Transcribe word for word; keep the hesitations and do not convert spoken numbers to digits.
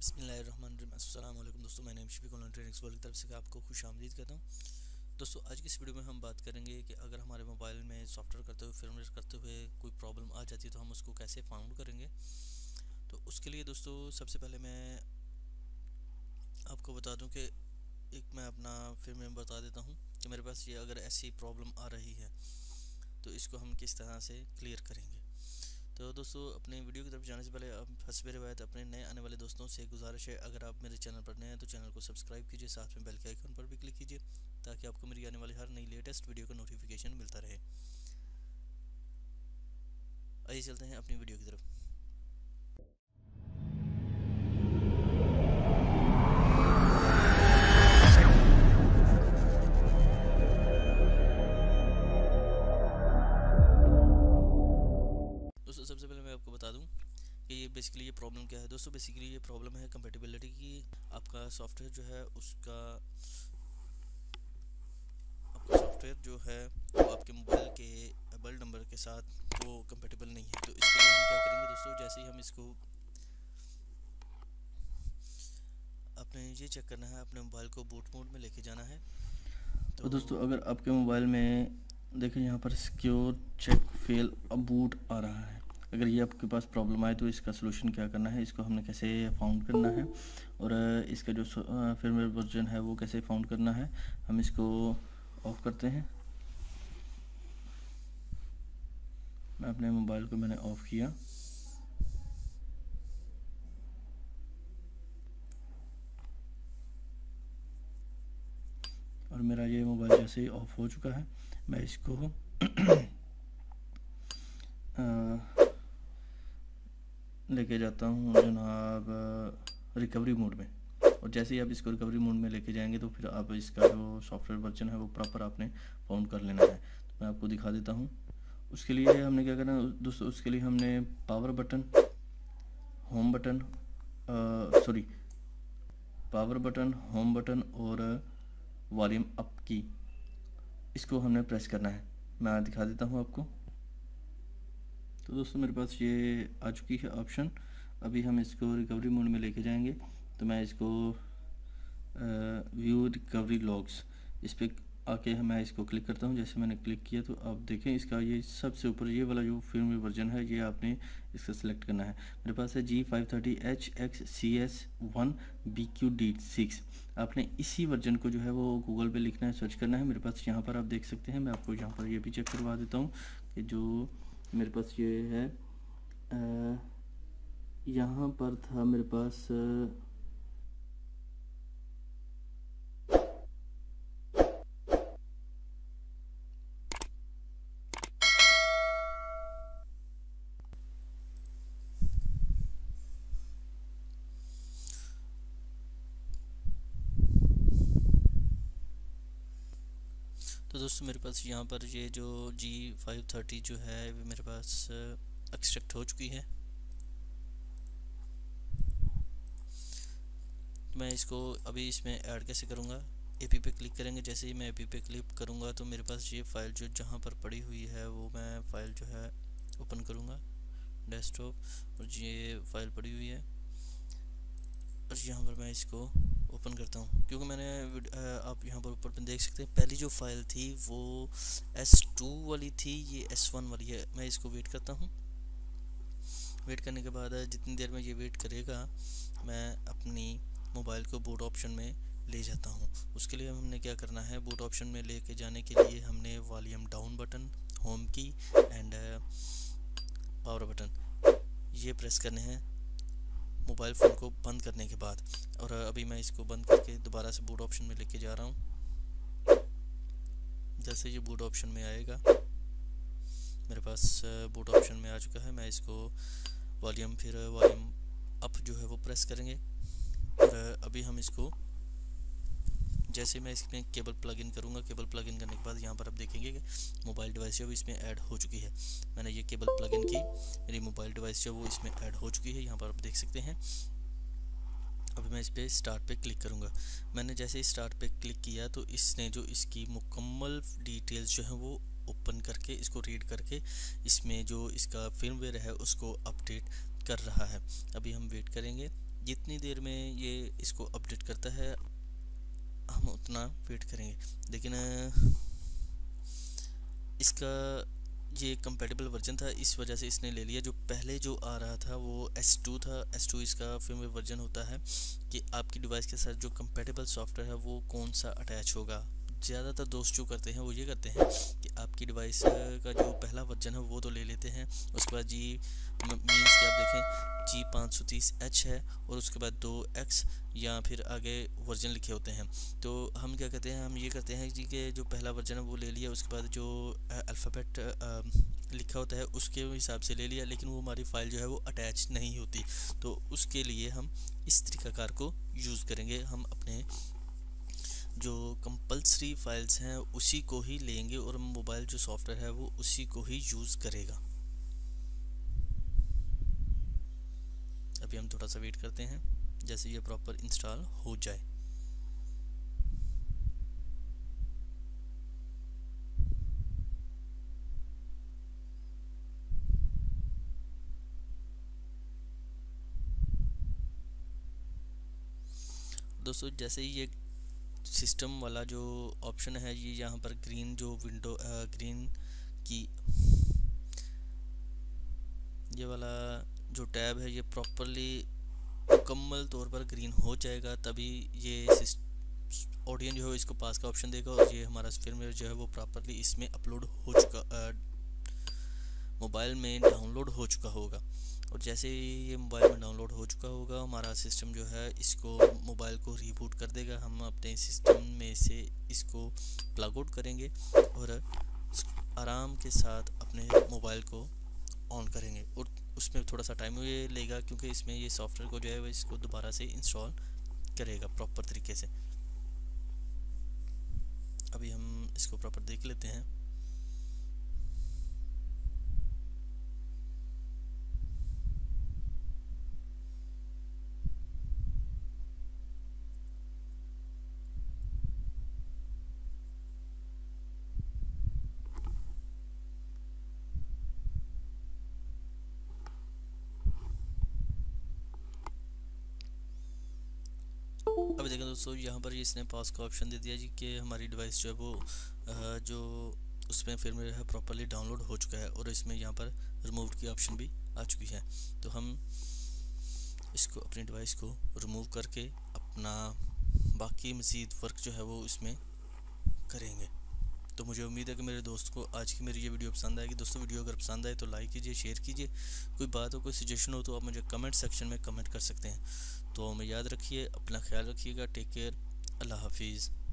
बिस्मिल्लाहिर्रहमानिर्रहीम। अस्सलाम वालेकुम दोस्तों, मैं नेम शफीक ऑनलाइन ट्रेनिंग्स वर्ल्ड की तरफ से आपको खुश आमदीद कहता हूँ। दोस्तों, आज की इस वीडियो में हम बात करेंगे कि अगर हमारे मोबाइल में सॉफ्टवेयर करते हुए फिल्मवेयर करते हुए कोई प्रॉब्लम आ जाती है तो हम उसको कैसे फाउंड करेंगे। तो उसके लिए दोस्तों सबसे पहले मैं आपको बता दूं कि एक मैं अपना फिल्मवेयर बता देता हूँ कि मेरे पास ये अगर ऐसी प्रॉब्लम आ रही है तो इसको हम किस तरह से क्लियर करेंगे। तो दोस्तों, अपने वीडियो की तरफ जाने से पहले अब हस्बे रिवायत अपने नए आने वाले दोस्तों से गुजारिश है, अगर आप मेरे चैनल पर नए हैं तो चैनल को सब्सक्राइब कीजिए, साथ में बेल के आइकन पर भी क्लिक कीजिए ताकि आपको मेरी आने वाली हर नई लेटेस्ट वीडियो का नोटिफिकेशन मिलता रहे। आइए चलते हैं अपनी वीडियो की तरफ। दोस्तों, सबसे पहले मैं आपको बता दूं कि ये बेसिकली ये प्रॉब्लम क्या है। दोस्तों, बेसिकली ये प्रॉब्लम है कंपैटिबिलिटी की। आपका सॉफ्टवेयर जो है उसका आपका सॉफ्टवेयर जो है वो आपके मोबाइल के मोबाइल नंबर के साथ वो कंपैटिबल नहीं है। तो इसके लिए हम क्या करेंगे दोस्तों, जैसे ही हम इसको अपने ये चेक करना है, अपने मोबाइल को बूट मोड में लेके जाना है। तो, तो दोस्तों, अगर आपके मोबाइल में देखें यहाँ पर सिक्योर चेक फेल अबूट आ रहा है, अगर ये आपके पास प्रॉब्लम आए तो इसका सलूशन क्या करना है, इसको हमने कैसे फाउंड करना है और इसका जो फिर्मवेयर वर्जन है वो कैसे फाउंड करना है। हम इसको ऑफ करते हैं। मैं अपने मोबाइल को मैंने ऑफ किया और मेरा ये मोबाइल जैसे ही ऑफ हो चुका है, मैं इसको लेके जाता हूँ जनाब रिकवरी मोड में। और जैसे ही आप इसको रिकवरी मोड में लेके जाएंगे तो फिर आप इसका जो सॉफ्टवेयर वर्जन है वो प्रॉपर आपने फाउंड कर लेना है। तो मैं आपको दिखा देता हूँ। उसके लिए हमने क्या करना है दोस्तों, उसके लिए हमने power button, home button, sorry power button, home button और वॉल्यूम अप की, इसको हमने प्रेस करना है। मैं दिखा देता हूँ आपको। तो दोस्तों, मेरे पास ये आ चुकी है ऑप्शन। अभी हम इसको रिकवरी मोड में लेके जाएंगे। तो मैं इसको व्यू रिकवरी लॉग्स, इस पर आके मैं इसको क्लिक करता हूँ। जैसे मैंने क्लिक किया तो आप देखें इसका ये सबसे ऊपर ये वाला जो फिल्म वर्जन है ये आपने इसका सिलेक्ट करना है। मेरे पास है G five thirty H X C S one B Q D six. आपने इसी वर्जन को जो है वो गूगल पे लिखना है, सर्च करना है। मेरे पास यहाँ पर आप देख सकते हैं। मैं आपको यहाँ पर ये भी चेक करवा देता हूँ कि जो मेरे पास ये है, यहाँ पर था मेरे पास तो दोस्तों, मेरे पास यहाँ पर ये जो जी फाइव थर्टी जो है वो मेरे पास एक्सट्रैक्ट हो चुकी है। मैं इसको अभी इसमें ऐड कैसे करूँगा, एपी पे क्लिक करेंगे। जैसे ही मैं एपी पे क्लिक करूँगा तो मेरे पास ये फ़ाइल जो जहाँ पर पड़ी हुई है वो मैं फ़ाइल जो है ओपन करूँगा डेस्कटॉप, और ये फ़ाइल पड़ी हुई है और यहाँ पर मैं इसको ओपन करता हूँ। क्योंकि मैंने आप यहाँ पर ऊपर पर देख सकते हैं पहली जो फाइल थी वो एस टू वाली थी, ये एस वन वाली है। मैं इसको वेट करता हूँ। वेट करने के बाद जितनी देर में ये वेट करेगा मैं अपनी मोबाइल को बूट ऑप्शन में ले जाता हूँ। उसके लिए हमने क्या करना है, बूट ऑप्शन में लेके जाने के लिए हमने वॉल्यूम डाउन बटन, होम की एंड पावर बटन ये प्रेस करने हैं मोबाइल फ़ोन को बंद करने के बाद। और अभी मैं इसको बंद करके दोबारा से बूट ऑप्शन में लेके जा रहा हूँ। जैसे ये बूट ऑप्शन में आएगा, मेरे पास बूट ऑप्शन में आ चुका है। मैं इसको वॉल्यूम फिर वॉल्यूम अप जो है वो प्रेस करेंगे और अभी हम इसको, जैसे मैं इसमें केबल प्लग इन करूँगा, केबल प्लग इन करने के बाद यहाँ पर आप देखेंगे कि मोबाइल डिवाइस जो इसमें ऐड हो चुकी है। मैंने ये केबल प्लग इन की, मेरी मोबाइल डिवाइस जो वो इसमें ऐड हो चुकी है, यहाँ पर आप देख सकते हैं। अभी मैं इस पर स्टार्ट पे क्लिक करूँगा। मैंने जैसे स्टार्ट पे क्लिक किया तो इसने जो इसकी मुकम्मल डिटेल्स जो है वो ओपन करके इसको रीड करके इसमें जो इसका फिल्मवेयर है उसको अपडेट कर रहा है। अभी हम वेट करेंगे जितनी देर में ये इसको अपडेट करता है हम उतना वेट करेंगे। लेकिन इसका ये कंपेटेबल वर्जन था, इस वजह से इसने ले लिया। जो पहले जो आ रहा था वो एस टू था। एस टू इसका फर्मवेयर वर्जन होता है कि आपकी डिवाइस के साथ जो कंपेटेबल सॉफ्टवेयर है वो कौन सा अटैच होगा। ज़्यादातर दोस्त जो करते हैं वो ये करते हैं कि आपकी डिवाइस का जो पहला वर्जन है वो तो ले लेते हैं, उसके बाद जी मीन्स कि आप देखें जी पाँच सौ तीस एच है और उसके बाद दो एक्स या फिर आगे वर्जन लिखे होते हैं। तो हम क्या करते हैं, हम ये करते हैं जी कि जो पहला वर्जन है वो ले लिया, उसके बाद जो अल्फ़ाबेट लिखा होता है उसके हिसाब से ले लिया, लेकिन वो हमारी फ़ाइल जो है वो अटैच नहीं होती। तो उसके लिए हम इस तरीक़ाकार को यूज़ करेंगे। हम अपने जो कंपल्सरी फाइल्स हैं उसी को ही लेंगे और मोबाइल जो सॉफ्टवेयर है वो उसी को ही यूज़ करेगा। अभी हम थोड़ा सा वेट करते हैं जैसे ये प्रॉपर इंस्टॉल हो जाए। दोस्तों जैसे ही ये सिस्टम वाला जो ऑप्शन है ये यहाँ पर ग्रीन जो विंडो ग्रीन की ये वाला जो टैब है ये प्रॉपरली मुकम्मल तौर पर ग्रीन हो जाएगा, तभी ये ऑडियो जो है इसको पास का ऑप्शन देगा और ये हमारा फर्मवेयर जो है वो प्रॉपरली इसमें अपलोड हो चुका मोबाइल में डाउनलोड हो चुका होगा। और जैसे ये मोबाइल में डाउनलोड हो चुका होगा हमारा सिस्टम जो है इसको मोबाइल को रीबूट कर देगा। हम अपने सिस्टम में से इसको प्लग आउट करेंगे और आराम के साथ अपने मोबाइल को ऑन करेंगे और उसमें थोड़ा सा टाइम ये लेगा क्योंकि इसमें ये सॉफ्टवेयर को जो है वो इसको दोबारा से इंस्टॉल करेगा प्रॉपर तरीके से। अभी हम इसको प्रॉपर देख लेते हैं। अभी देखें दोस्तों यहाँ पर इसने पास का ऑप्शन दे दिया जी कि हमारी डिवाइस जो है वो जो उसमें फर्मवेयर है प्रॉपरली डाउनलोड हो चुका है और इसमें यहाँ पर रिमूव की ऑप्शन भी आ चुकी है। तो हम इसको अपनी डिवाइस को रिमूव करके अपना बाकी मज़ीद वर्क जो है वो इसमें करेंगे। तो मुझे उम्मीद है कि मेरे दोस्त को आज की मेरी ये वीडियो पसंद आएगी। दोस्तों वीडियो अगर पसंद आए तो लाइक कीजिए, शेयर कीजिए। कोई बात हो, कोई सजेशन हो तो आप मुझे कमेंट सेक्शन में कमेंट कर सकते हैं। तो हमें याद रखिए, अपना ख्याल रखिएगा। टेक केयर, अल्लाह हाफिज़।